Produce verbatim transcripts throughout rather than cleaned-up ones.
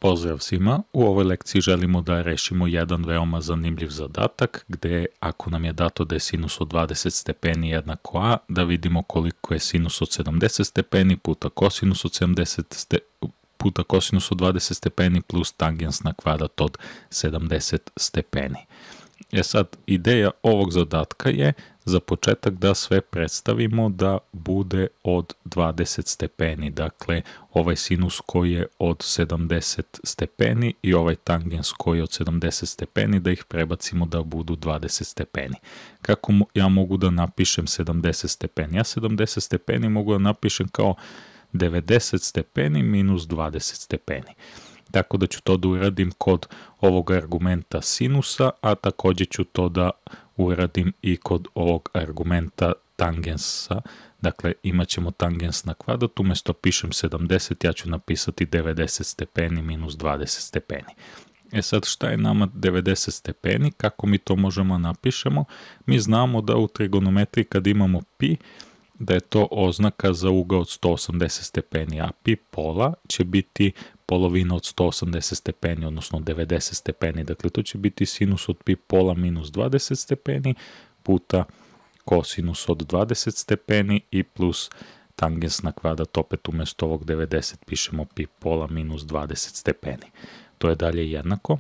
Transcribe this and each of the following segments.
Pozdrav svima, u ovoj lekciji želimo da rešimo jedan veoma zanimljiv zadatak gde ako nam je dato da je sinus od dvadeset stepeni jednako a, da vidimo koliko je sinus od sedamdeset stepeni puta kosinus od sedamdeset stepeni puta kosinus od dvadeset stepeni plus tangens na kvadrat od sedamdeset stepeni. E sad, ideja ovog zadatka je za početak da sve predstavimo da bude od dvadeset stepeni, dakle ovaj sinus koji je od sedamdeset stepeni i ovaj tangens koji je od sedamdeset stepeni, da ih prebacimo da budu dvadeset stepeni. Kako ja mogu da napišem sedamdeset stepeni? Ja sedamdeset stepeni mogu da napišem kao devedeset stepeni minus dvadeset stepeni. Tako da ću to da uradim kod ovog argumenta sinusa, a takođe ću to da uradim i kod ovog argumenta tangensa. Dakle, imat ćemo tangens na kvadrat, umjesto pišem sedamdeset, ja ću napisati devedeset stepeni minus dvadeset stepeni. E sad, šta je nama devedeset stepeni? Kako mi to možemo napišemo? Mi znamo da u trigonometriji kad imamo pi, da je to oznaka za ugao od sto osamdeset stepeni, a pi pola će biti polovina od sto osamdeset stepeni, odnosno devedeset stepeni. Dakle, to će biti sinus od pi pola minus dvadeset stepeni puta kosinus od dvadeset stepeni i plus tangens na kvadrat, opet umjesto ovog devedeset pišemo pi pola minus dvadeset stepeni. To je dalje jednako.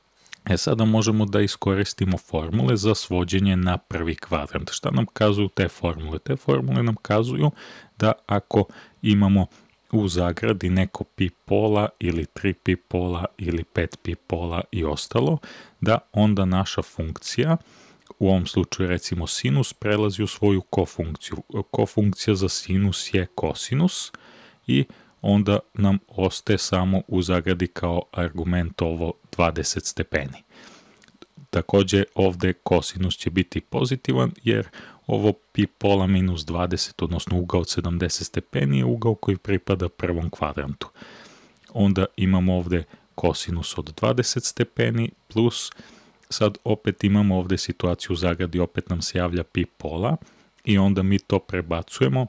E sada možemo da iskoristimo formule za svođenje na prvi kvadrant. Šta nam kazuju te formule? Te formule nam kazuju da ako imamo u zagradi neko pi pola ili tri pi pola ili pet pi pola i ostalo, da onda naša funkcija, u ovom slučaju recimo sinus, prelazi u svoju kofunkciju. Kofunkcija za sinus je kosinus i onda nam ostaje samo u zagradi kao argument ovo dvadeset stepeni. Takođe ovde kosinus će biti pozitivan jer ovo pi pola minus dvadeset, odnosno ugao od sedamdeset stepeni je ugao koji pripada prvom kvadrantu. Onda imamo ovde kosinus od dvadeset stepeni plus, sad opet imamo ovde situaciju u zagradi, opet nam se javlja pi pola i onda mi to prebacujemo,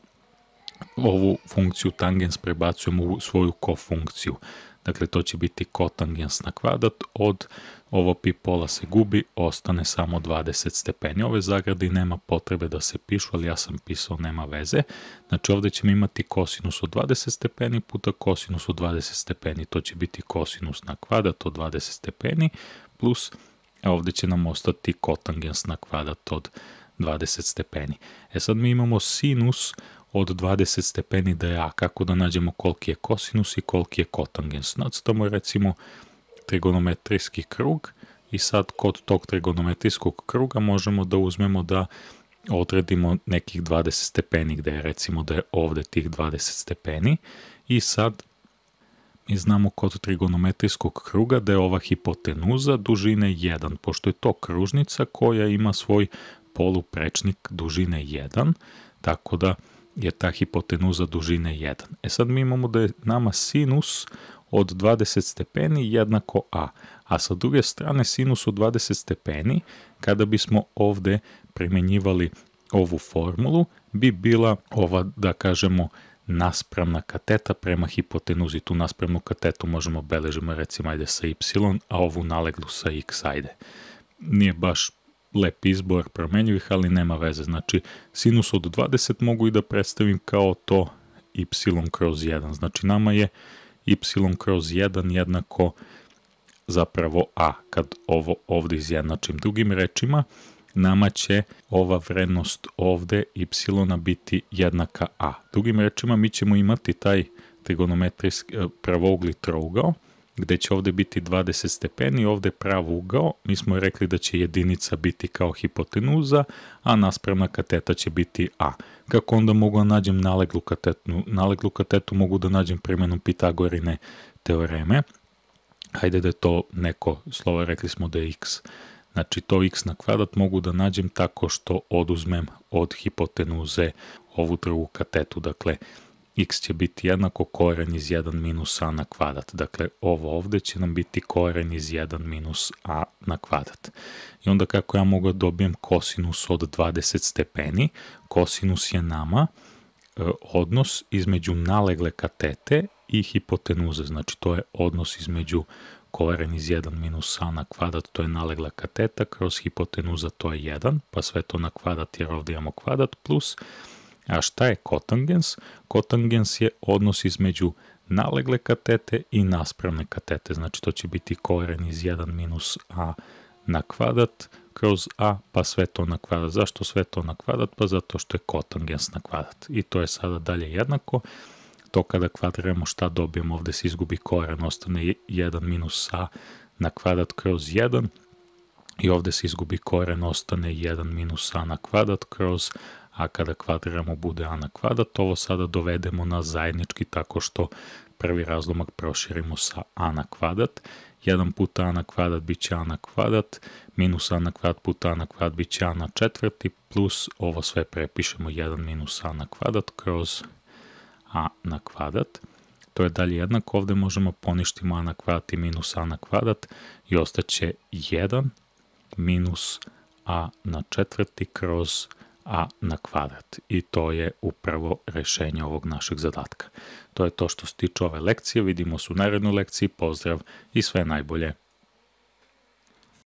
ovu funkciju tangens prebacujemo u svoju kofunkciju. Dakle, to će biti kotangens na kvadrat, od ovo pi pola se gubi, ostane samo dvadeset stepeni. Ove zagradi nema potrebe da se pišu, ali ja sam pisao, nema veze. Znači, ovde ćemo imati kosinus od dvadeset stepeni puta kosinus od dvadeset stepeni. To će biti kosinus na kvadrat od dvadeset stepeni, plus, a ovde će nam ostati kotangens na kvadrat od dvadeset stepeni. E sad mi imamo sinus od dvadeset stepeni da je a, kako da nađemo koliki je kosinus i koliki je kotangens. Nacrtamo recimo trigonometrijski krug i sad kod tog trigonometrijskog kruga možemo da uzmemo da odredimo nekih dvadeset stepeni, gde je recimo da je ovde tih dvadeset stepeni i sad mi znamo kod trigonometrijskog kruga da je ova hipotenuza dužine jedan, pošto je to kružnica koja ima svoj poluprečnik dužine jedan, tako da je ta hipotenuza dužine jedan. E sad mi imamo da je nama sinus od dvadeset stepeni jednako a, a sa druge strane sinus od dvadeset stepeni, kada bismo ovde primenjivali ovu formulu, bi bila ova, da kažemo, naspravna kateta prema hipotenuzi. Tu naspravnu katetu možemo beležimo recimo ajde sa y, a ovu naleglu sa x, ajde. Nije baš lep izbor promenjivih, ali nema veze. Znači, sinus od dvadeset mogu i da predstavim kao to y kroz jedan. Znači, nama je y kroz jedan jednako zapravo a, kad ovo ovde izjednačim. Drugim rečima, nama će ova vrednost ovde y biti jednaka a. Drugim rečima, mi ćemo imati taj trigonometrijski pravougli trougao, gde će ovde biti dvadeset stepeni, ovde prav ugao, mi smo rekli da će jedinica biti kao hipotenuza, a naspravna kateta će biti a. Kako onda mogu da nađem naleglu katetu? Naleglu katetu mogu da nađem primenom Pitagorine teoreme. Hajde da je to neko slovo, rekli smo da je x. Znači to x na kvadrat mogu da nađem tako što oduzmem od hipotenuze ovu drugu katetu, dakle x će biti jednako koren iz jedan minus a na kvadrat. Dakle, ovo ovde će nam biti koren iz jedan minus a na kvadrat. I onda kako ja mogu da dobijem kosinus od dvadeset stepeni? Kosinus je nama e, odnos između nalegle katete i hipotenuze, znači to je odnos između koren iz jedan minus a na kvadrat, to je nalegla kateta, kroz hipotenuza to je jedan, pa sve to na kvadrat jer ovdje imamo kvadrat plus. A šta je kotangens? Kotangens je odnos između nalegle katete i naspramne katete, znači to će biti koren iz jedan minus a na kvadrat kroz a, pa sve to na kvadrat. Zašto sve to na kvadrat? Pa zato što je kotangens na kvadrat. I to je sada dalje jednako. To kada kvadriramo šta dobijemo, ovdje se izgubi koren, ostane jedan minus a na kvadrat kroz jedan i ovdje se izgubi koren, ostane jedan minus a na kvadrat kroz a, kada kvadriramo bude a na kvadrat. Ovo sada dovedemo na zajednički tako što prvi razlomak proširimo sa a na kvadrat. jedan puta a na kvadrat bit će a na kvadrat, minus a na kvadrat puta a na kvadrat bit će a na četvrti, plus ovo sve prepišemo jedan minus a na kvadrat kroz a na kvadrat. To je dalje jednako, ovdje možemo poništiti a na kvadrat i minus a na kvadrat i ostaće jedan minus a na četvrti kroz a na kvadrat. I to je upravo rješenje ovog našeg zadatka. To je to što se tiče ove lekcije, vidimo se u narednoj lekciji, pozdrav i sve najbolje.